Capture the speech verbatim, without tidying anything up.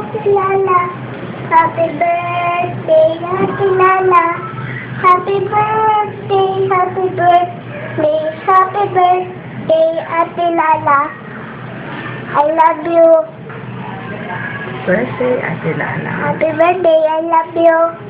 Ate Lala. Happy birthday, Ate Lala. Happy birthday, happy birthday, happy birthday, Ate Lala. I love you. Birthday, Ate Lala. Happy birthday, I love you.